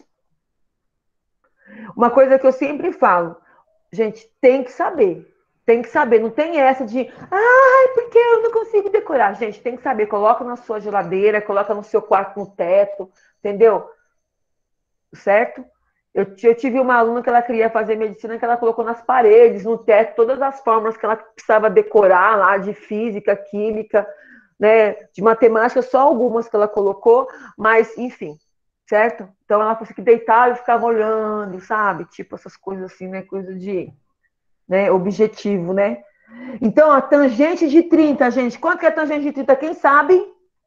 Uma coisa que eu sempre falo, gente, tem que saber. Tem que saber, não tem essa de, ai, porque eu não consigo decorar. Gente, tem que saber, coloca na sua geladeira, coloca no seu quarto, no teto, entendeu? Certo? Eu, eu tive uma aluna que ela queria fazer medicina, que ela colocou nas paredes, no teto, todas as fórmulas que ela precisava decorar lá, de física, química, né, de matemática, só algumas que ela colocou, mas, enfim, certo? Então, ela fosse que deitava e ficava olhando, sabe? Tipo, essas coisas assim, né? Coisa de, né, objetivo, né? Então, a tangente de trinta, gente, quanto que é a tangente de trinta? Quem sabe?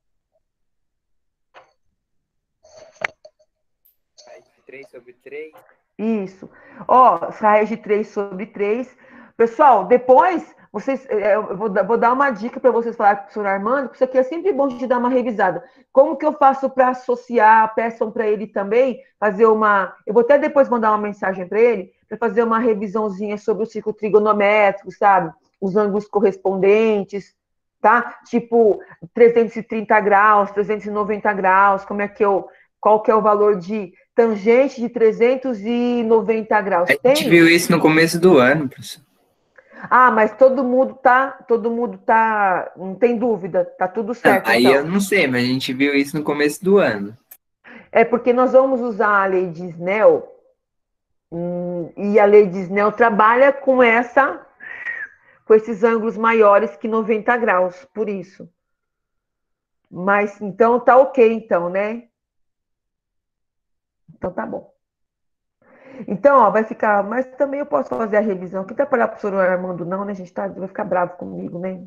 três sobre três. Isso. Ó, raiz de três sobre três. Pessoal, depois, vocês, eu vou, vou dar uma dica para vocês falar com o professor Armando, porque isso aqui é sempre bom de dar uma revisada. Como que eu faço para associar? Peçam para ele também fazer uma. Eu vou até depois mandar uma mensagem para ele, para fazer uma revisãozinha sobre o ciclo trigonométrico, sabe? Os ângulos correspondentes, tá? Tipo, trezentos e trinta graus, trezentos e noventa graus, como é que eu. Qual que é o valor de tangente de trezentos e noventa graus? A gente Tem? viu isso no começo do ano, professor. Ah, mas todo mundo tá, todo mundo tá, não tem dúvida, tá tudo Não, certo, aí eu então. não sei, mas a gente viu isso no começo do ano. É porque nós vamos usar a lei de Snell, hum, e a lei de Snell trabalha com essa, com esses ângulos maiores que noventa graus, por isso. Mas, então, tá ok, então, né? Então, tá bom. Então, ó, vai ficar, mas também eu posso fazer a revisão. Quem atrapalhar para o professor Armando não, né, gente? Tá, vai ficar bravo comigo, né?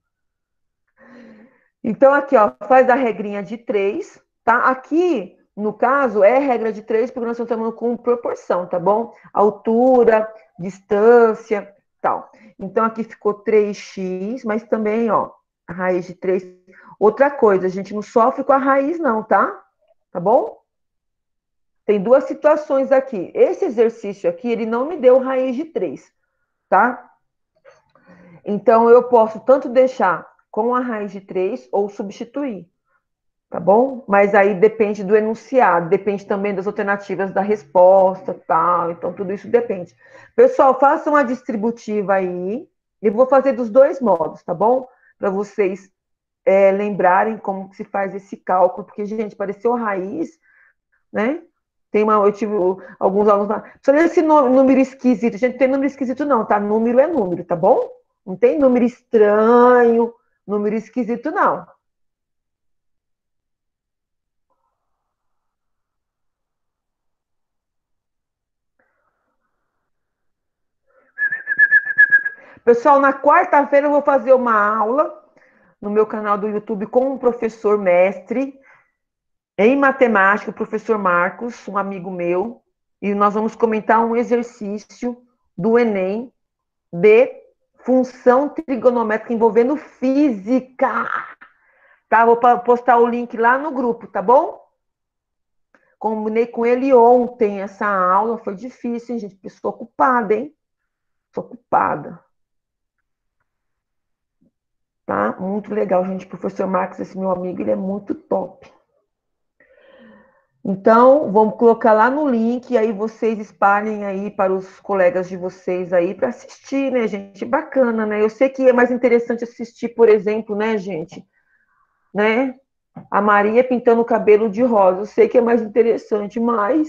Então, aqui, ó, faz a regrinha de três, tá? Aqui, no caso, é regra de três, porque nós estamos trabalhando com proporção, tá bom? Altura, distância, tal. Então, aqui ficou três x, mas também, ó, a raiz de três. Outra coisa, a gente não sofre com a raiz, não, tá? Tá bom? Tem duas situações aqui. Esse exercício aqui, ele não me deu raiz de três, tá? Então, eu posso tanto deixar com a raiz de três ou substituir, tá bom? Mas aí depende do enunciado, depende também das alternativas da resposta, tal. Então, tudo isso depende. Pessoal, façam a distributiva aí. Eu vou fazer dos dois modos, tá bom? Para vocês é, lembrarem como se faz esse cálculo, porque, gente, pareceu raiz, né? Tem uma, eu tive alguns alunos lá. Só esse número esquisito. Gente, não tem número esquisito, não, tá? Número é número, tá bom? Não tem número estranho, número esquisito, não. Pessoal, na quarta-feira eu vou fazer uma aula no meu canal do YouTube com um professor mestre em matemática, o professor Marcos, um amigo meu, e nós vamos comentar um exercício do Enem de função trigonométrica envolvendo física. Tá? Vou postar o link lá no grupo, tá bom? Combinei com ele ontem essa aula, foi difícil, hein, gente? Estou ocupada, hein? Estou ocupada. Tá? Muito legal, gente. O professor Marcos, esse meu amigo, ele é muito top. Então, vamos colocar lá no link, e aí vocês espalhem aí para os colegas de vocês aí para assistir, né, gente? Bacana, né? Eu sei que é mais interessante assistir, por exemplo, né, gente? Né? A Maria pintando o cabelo de rosa. Eu sei que é mais interessante, mas...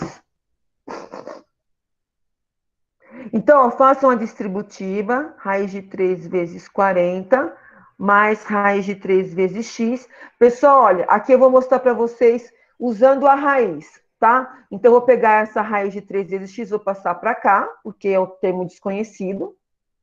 Então, ó, façam a distributiva, raiz de três vezes quarenta, mais raiz de três vezes x. Pessoal, olha, aqui eu vou mostrar para vocês usando a raiz, tá? Então, eu vou pegar essa raiz de três vezes x, vou passar para cá, porque é o termo desconhecido.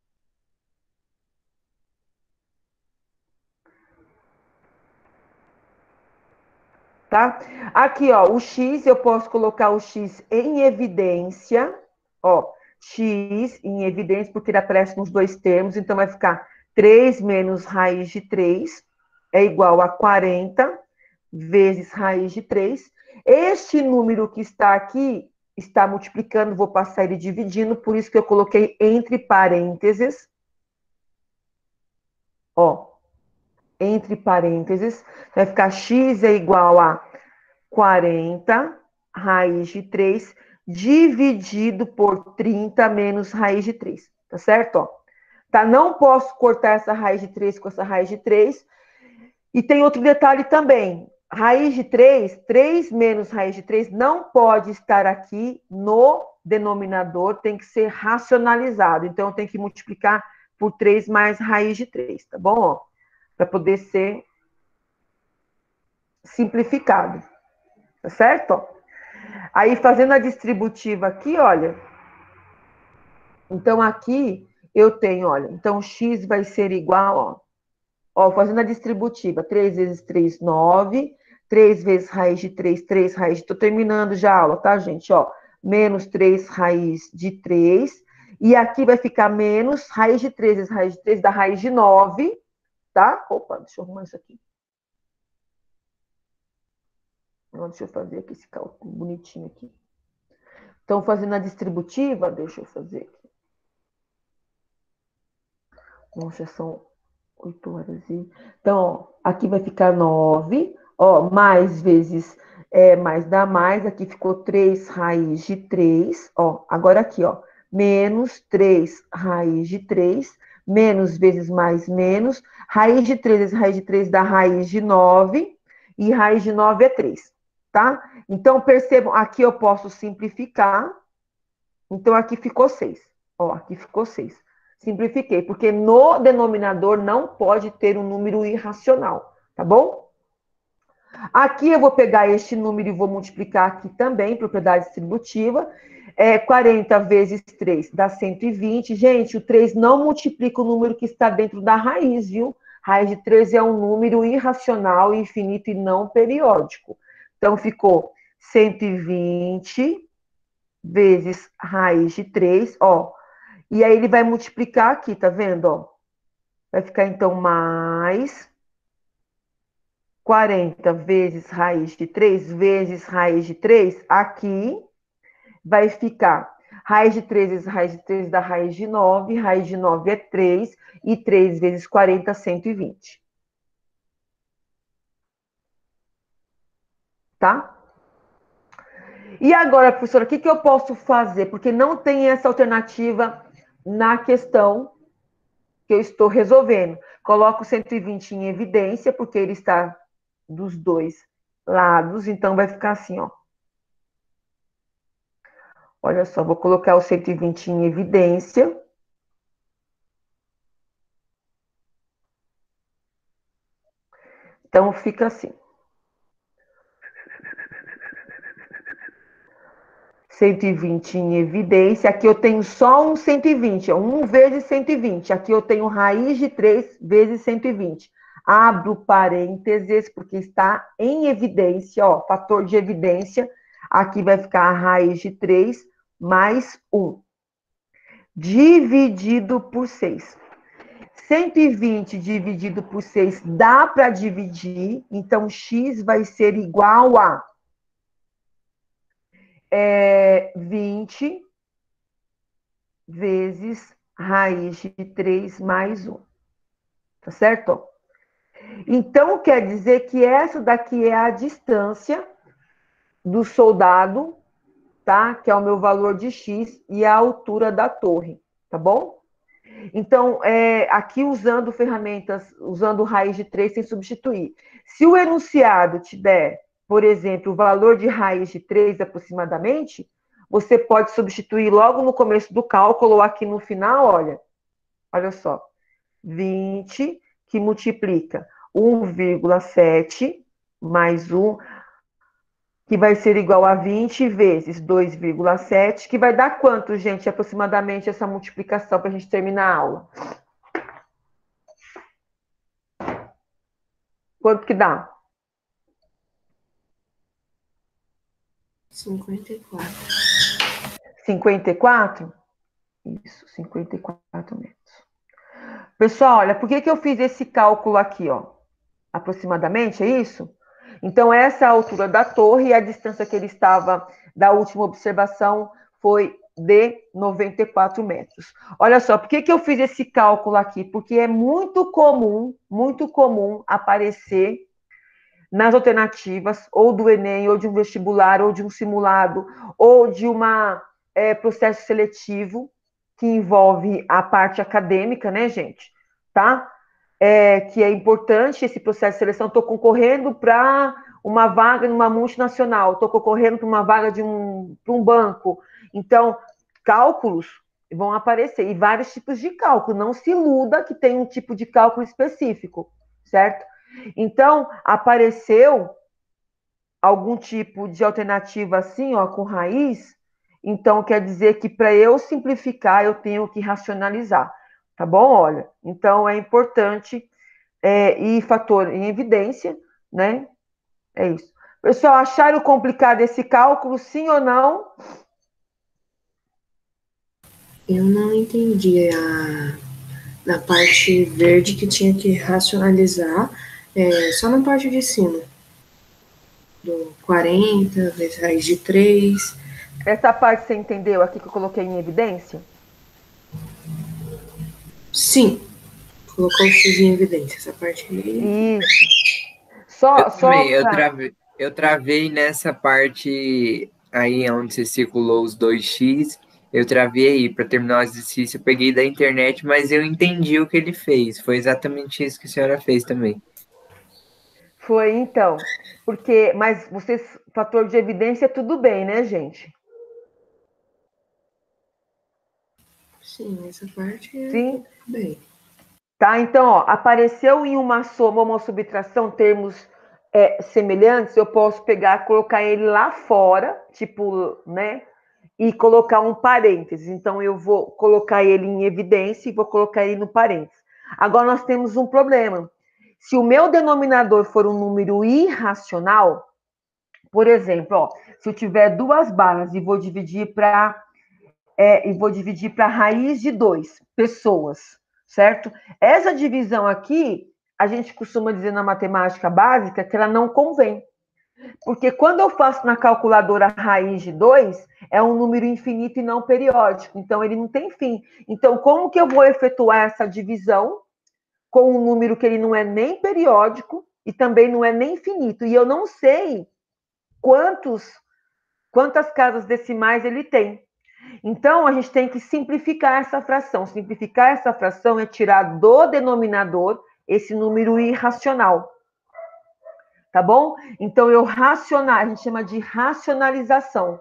Tá? Aqui, ó, o x, eu posso colocar o x em evidência, ó, x em evidência, porque ele aparece nos dois termos, então vai ficar três menos raiz de três é igual a quarenta vezes raiz de três. Este número que está aqui está multiplicando, vou passar ele dividindo, por isso que eu coloquei entre parênteses, ó, entre parênteses, vai ficar x é igual a quarenta raiz de três dividido por trinta menos raiz de três, tá certo? Ó, tá? Não posso cortar essa raiz de três com essa raiz de três. E tem outro detalhe também. Raiz de três, três menos raiz de três não pode estar aqui no denominador, tem que ser racionalizado. Então, eu tenho que multiplicar por três mais raiz de três, tá bom? Para poder ser simplificado, tá certo? Aí, fazendo a distributiva aqui, olha. Então, aqui eu tenho, olha, então x vai ser igual, ó. Ó, fazendo a distributiva, três vezes três, nove. três vezes raiz de três, três raiz de... Tô terminando já a aula, tá, gente? Ó, menos três raiz de três. E aqui vai ficar menos raiz de três vezes raiz de três da raiz de nove, tá? Opa, deixa eu arrumar isso aqui. Não, deixa eu fazer aqui esse cálculo bonitinho aqui. Então, fazendo a distributiva, deixa eu fazer aqui. Nossa, são oito horas e... Então, ó, aqui vai ficar nove, ó, mais vezes, é, mais dá mais, aqui ficou três raiz de três, ó, agora aqui, ó, menos três raiz de três, menos vezes mais menos, raiz de três vezes raiz de três dá raiz de nove, e raiz de nove é três, tá? Então, percebam, aqui eu posso simplificar, então aqui ficou seis, ó, aqui ficou seis. Simplifiquei, porque no denominador não pode ter um número irracional, tá bom? Aqui eu vou pegar este número e vou multiplicar aqui também, propriedade distributiva. É, quarenta vezes três dá cento e vinte. Gente, o três não multiplica o número que está dentro da raiz, viu? Raiz de três é um número irracional, infinito e não periódico. Então, ficou cento e vinte vezes raiz de três, ó. E aí ele vai multiplicar aqui, tá vendo? Ó? Vai ficar, então, mais quarenta vezes raiz de três, vezes raiz de três. Aqui vai ficar raiz de três vezes raiz de três dá raiz de nove. Raiz de nove é três. E três vezes quarenta, cento e vinte. Tá? E agora, professora, o que, que eu posso fazer? Porque não tem essa alternativa na questão que eu estou resolvendo. Coloco cento e vinte em evidência, porque ele está dos dois lados, então vai ficar assim, ó. Olha só, vou colocar o cento e vinte em evidência. Então, fica assim. cento e vinte em evidência. Aqui eu tenho só um cento e vinte, um vezes cento e vinte. Aqui eu tenho raiz de três vezes cento e vinte. Abro parênteses, porque está em evidência, ó, fator de evidência. Aqui vai ficar a raiz de três mais um. Dividido por seis. cento e vinte dividido por seis dá para dividir, então x vai ser igual a é, vinte vezes raiz de três mais um. Tá certo? Então, quer dizer que essa daqui é a distância do soldado, tá? Que é o meu valor de x, e a altura da torre, tá bom? Então, é, aqui usando ferramentas, usando raiz de três sem substituir. Se o enunciado te der, por exemplo, o valor de raiz de três aproximadamente, você pode substituir logo no começo do cálculo, ou aqui no final, olha, olha só, vinte que multiplica um vírgula sete mais um, que vai ser igual a vinte vezes dois vírgula sete, que vai dar quanto, gente, aproximadamente essa multiplicação para a gente terminar a aula? Quanto que dá? cinquenta e quatro. cinquenta e quatro? Isso, cinquenta e quatro metros. Pessoal, olha, por que que eu fiz esse cálculo aqui, ó? Aproximadamente, é isso? Então, essa é a altura da torre e a distância que ele estava da última observação foi de noventa e quatro metros. Olha só, por que que eu fiz esse cálculo aqui? Porque é muito comum, muito comum aparecer nas alternativas, ou do Enem, ou de um vestibular, ou de um simulado, ou de um é, processo seletivo, que envolve a parte acadêmica, né, gente? Tá? É, que é importante esse processo de seleção. Estou concorrendo para uma vaga numa multinacional, estou concorrendo para uma vaga de um, para um banco. Então, cálculos vão aparecer, e vários tipos de cálculo. Não se iluda que tem um tipo de cálculo específico, certo? Então, apareceu algum tipo de alternativa assim, ó, com raiz, então quer dizer que para eu simplificar, eu tenho que racionalizar, tá bom? Olha, então é importante, é, e fator em evidência, né? É isso. Pessoal, acharam complicado esse cálculo, sim ou não? Eu não entendi a, na parte verde que tinha que racionalizar, é, só na parte de cima. Do quarenta vezes raiz de três. Essa parte você entendeu aqui que eu coloquei em evidência? Sim, colocou o X em evidência, essa parte aí. Isso. Só, Eu só também, eu pra... travei, eu travei nessa parte aí onde você circulou os dois x, eu travei aí para terminar o exercício, eu peguei da internet, mas eu entendi o que ele fez. Foi exatamente isso que a senhora fez também. Foi, então, porque, mas vocês, fator de evidência, tudo bem, né, gente? Sim, essa parte é Sim? bem. Tá, então, ó, apareceu em uma soma ou uma subtração termos é, semelhantes, eu posso pegar, colocar ele lá fora, tipo, né, e colocar um parênteses. Então, eu vou colocar ele em evidência e vou colocar ele no parênteses. Agora, nós temos um problema. Se o meu denominador for um número irracional, por exemplo, ó, se eu tiver duas barras e vou dividir para é, e vou dividir para raiz de dois pessoas, certo? Essa divisão aqui, a gente costuma dizer na matemática básica que ela não convém. Porque quando eu faço na calculadora raiz de dois, é um número infinito e não periódico. Então, ele não tem fim. Então, como que eu vou efetuar essa divisão com um número que ele não é nem periódico e também não é nem infinito? E eu não sei quantos, quantas casas decimais ele tem. Então, a gente tem que simplificar essa fração. Simplificar essa fração é tirar do denominador esse número irracional. Tá bom? Então, eu racionar, a gente chama de racionalização,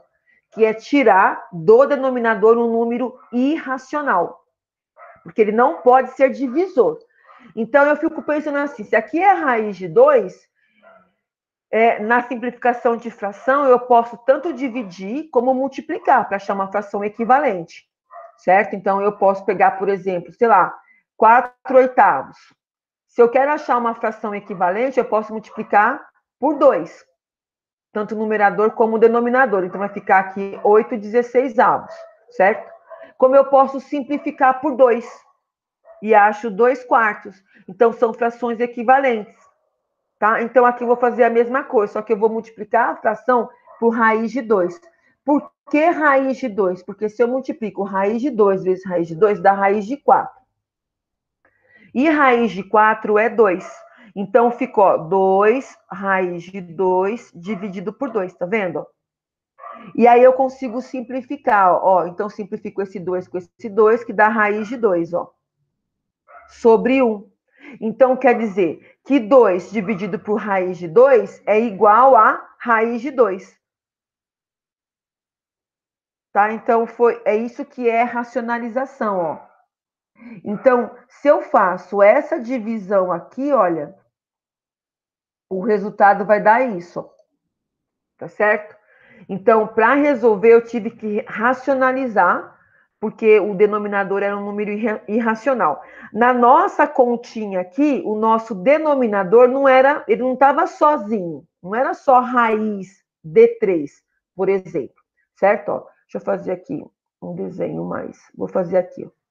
que é tirar do denominador um número irracional, porque ele não pode ser divisor. Então, eu fico pensando assim, se aqui é raiz de dois, é, na simplificação de fração, eu posso tanto dividir como multiplicar para achar uma fração equivalente, certo? Então, eu posso pegar, por exemplo, sei lá, quatro oitavos. Se eu quero achar uma fração equivalente, eu posso multiplicar por dois, tanto o numerador como o denominador. Então, vai ficar aqui oito dezesseisavos, certo? Como eu posso simplificar por dois, e acho dois quartos. Então, são frações equivalentes. Tá? Então, aqui eu vou fazer a mesma coisa, só que eu vou multiplicar a fração por raiz de dois. Por que raiz de dois? Porque se eu multiplico raiz de dois vezes raiz de dois, dá raiz de quatro. E raiz de quatro é dois. Então, ficou dois raiz de dois dividido por dois, tá vendo? E aí eu consigo simplificar, ó. Então, simplifico esse dois com esse dois, que dá raiz de dois, ó. Sobre um. Então, quer dizer que dois dividido por raiz de dois é igual a raiz de dois. Tá? Então, foi, é isso que é racionalização, ó. Então, se eu faço essa divisão aqui, olha, o resultado vai dar isso, ó. Tá certo? Então, para resolver, eu tive que racionalizar, porque o denominador era um número irracional. Na nossa continha aqui, o nosso denominador não era, ele não estava sozinho, não era só raiz de três, por exemplo, certo? Ó, deixa eu fazer aqui um desenho mais. Vou fazer aqui, ó.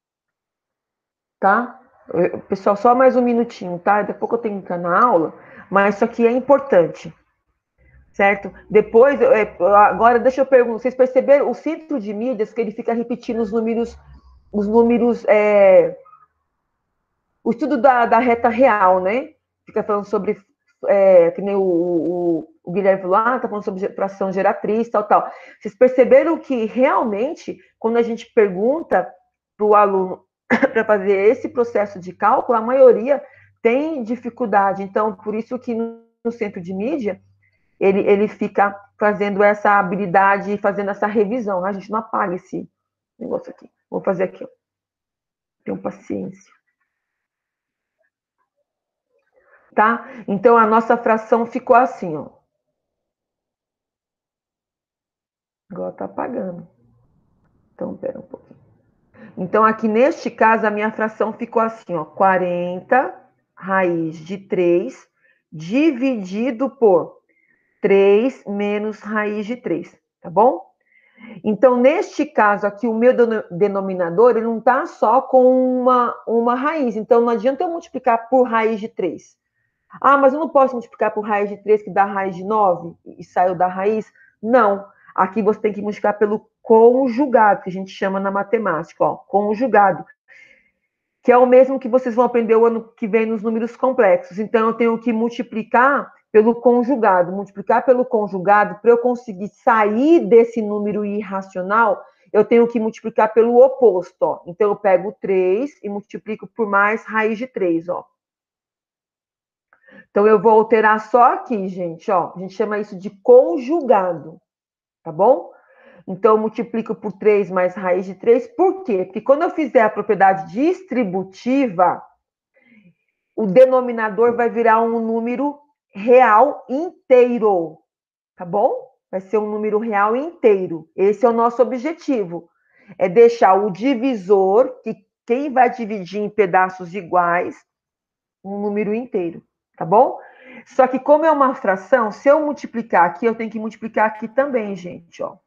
Tá? Pessoal, só mais um minutinho, tá? Daqui a pouco eu tenho que entrar na aula, mas isso aqui é importante. Certo? Depois, agora deixa eu perguntar, vocês perceberam o centro de mídias que ele fica repetindo os números, os números, é, o estudo da, da reta real, né? Fica falando sobre, é, que nem o, o, o Guilherme falou, ah, tá falando sobre fração geratriz, tal, tal. Vocês perceberam que realmente, quando a gente pergunta para o aluno para fazer esse processo de cálculo, a maioria tem dificuldade. Então, por isso que no centro de mídia, Ele, ele fica fazendo essa habilidade, fazendo essa revisão. A gente não apaga esse negócio aqui. Vou fazer aqui, ó. Tenham paciência. Tá? Então, a nossa fração ficou assim, ó. Agora tá apagando. Então, pera um pouquinho. Então, aqui neste caso, a minha fração ficou assim, ó. quarenta raiz de três dividido por três menos raiz de três, tá bom? Então, neste caso aqui, o meu denominador, ele não está só com uma, uma raiz. Então, não adianta eu multiplicar por raiz de três. Ah, mas eu não posso multiplicar por raiz de três, que dá raiz de nove, e saiu da raiz? Não. Aqui você tem que multiplicar pelo conjugado, que a gente chama na matemática, ó, conjugado. Que é o mesmo que vocês vão aprender o ano que vem nos números complexos. Então, eu tenho que multiplicar pelo conjugado. Multiplicar pelo conjugado, para eu conseguir sair desse número irracional, eu tenho que multiplicar pelo oposto, ó. Então, eu pego três e multiplico por mais raiz de três, ó. Então, eu vou alterar só aqui, gente, ó. A gente chama isso de conjugado, tá bom? Então, eu multiplico por três mais raiz de três. Por quê? Porque quando eu fizer a propriedade distributiva, o denominador vai virar um número real inteiro, tá bom? Vai ser um número real inteiro. Esse é o nosso objetivo. É deixar o divisor, que quem vai dividir em pedaços iguais, um número inteiro, tá bom? Só que como é uma fração, se eu multiplicar aqui, eu tenho que multiplicar aqui também, gente, ó.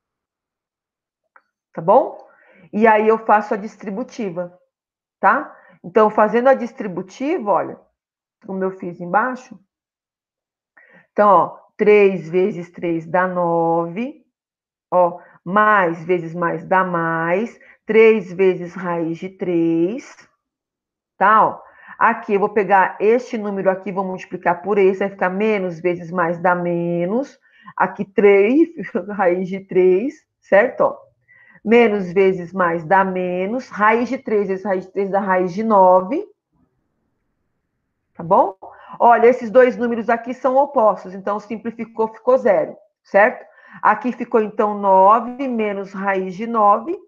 Tá bom? E aí eu faço a distributiva, tá? Então, fazendo a distributiva, olha, como eu fiz embaixo. Então, ó, três vezes três dá nove, ó, mais vezes mais dá mais, três vezes raiz de três, tá? Ó, aqui eu vou pegar este número aqui, vou multiplicar por esse, vai ficar menos vezes mais dá menos, aqui três, raiz de três, certo? Ó. Menos vezes mais dá menos. Raiz de três vezes raiz de três dá raiz de nove. Tá bom? Olha, esses dois números aqui são opostos. Então, simplificou, ficou zero. Certo? Aqui ficou, então, nove menos raiz de nove,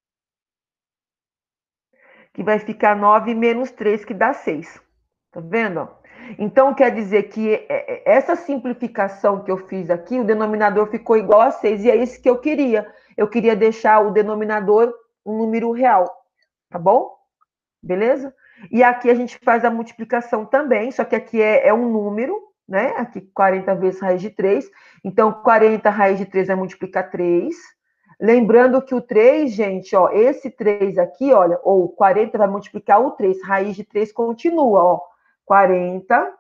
que vai ficar nove menos três, que dá seis. Tá vendo? Então, quer dizer que essa simplificação que eu fiz aqui, o denominador ficou igual a seis, e é isso que eu queria. Eu queria deixar o denominador um número real, tá bom? Beleza? E aqui a gente faz a multiplicação também, só que aqui é, é um número, né? Aqui quarenta vezes raiz de três. Então, quarenta raiz de três vai multiplicar três. Lembrando que o três, gente, ó, esse três aqui, olha, ou quarenta vai multiplicar o três. Raiz de três continua, ó. quarenta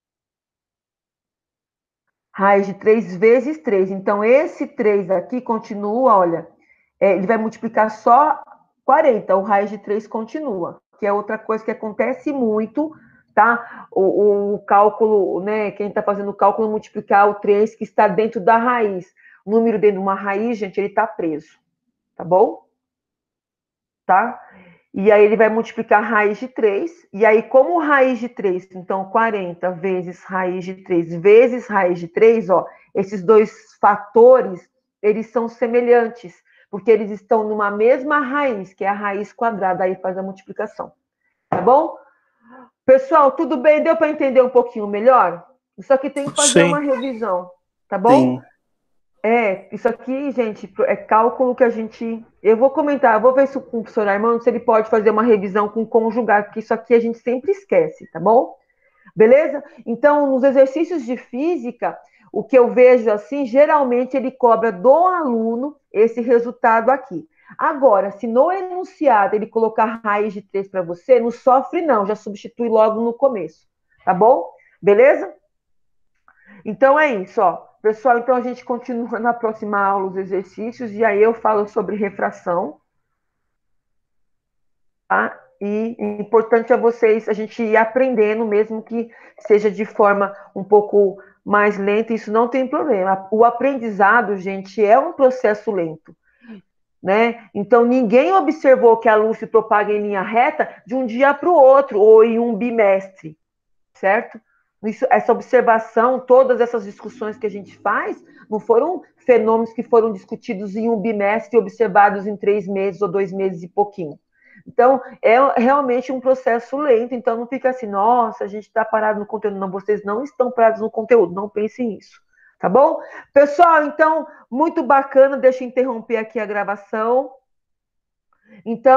raiz de três vezes três. Então, esse três aqui continua, olha, é, ele vai multiplicar só quarenta, o raiz de três continua, que é outra coisa que acontece muito, tá? O, o cálculo, né, quem está fazendo o cálculo, multiplicar o três que está dentro da raiz. O número dentro de uma raiz, gente, ele está preso, tá bom? Tá? E aí ele vai multiplicar raiz de três, e aí como raiz de três, então quarenta vezes raiz de três vezes raiz de três, ó, esses dois fatores, eles são semelhantes, porque eles estão numa mesma raiz, que é a raiz quadrada, aí faz a multiplicação. Tá bom? Pessoal, tudo bem? Deu para entender um pouquinho melhor? Isso aqui tem que fazer Sim. uma revisão, tá bom? Sim. É, isso aqui, gente, é cálculo que a gente... Eu vou comentar, eu vou ver se o professor Armando, se ele pode fazer uma revisão com conjugar, porque isso aqui a gente sempre esquece, tá bom? Beleza? Então, nos exercícios de física, o que eu vejo assim, geralmente ele cobra do aluno esse resultado aqui. Agora, se no enunciado ele colocar raiz de três para você, não sofre não, já substitui logo no começo, tá bom? Beleza? Então é isso, ó. Pessoal, então a gente continua na próxima aula os exercícios, e aí eu falo sobre refração, tá? E importante é vocês, a gente ir aprendendo, mesmo que seja de forma um pouco mais lenta, isso não tem problema. O aprendizado, gente, é um processo lento, né? Então, ninguém observou que a luz se propaga em linha reta de um dia para o outro, ou em um bimestre, certo? Isso, essa observação, todas essas discussões que a gente faz, não foram fenômenos que foram discutidos em um bimestre e observados em três meses ou dois meses e pouquinho. Então, é realmente um processo lento, então não fica assim, nossa, a gente está parado no conteúdo. Não, vocês não estão parados no conteúdo, não pensem nisso, tá bom? Pessoal, então, muito bacana, deixa eu interromper aqui a gravação. Então,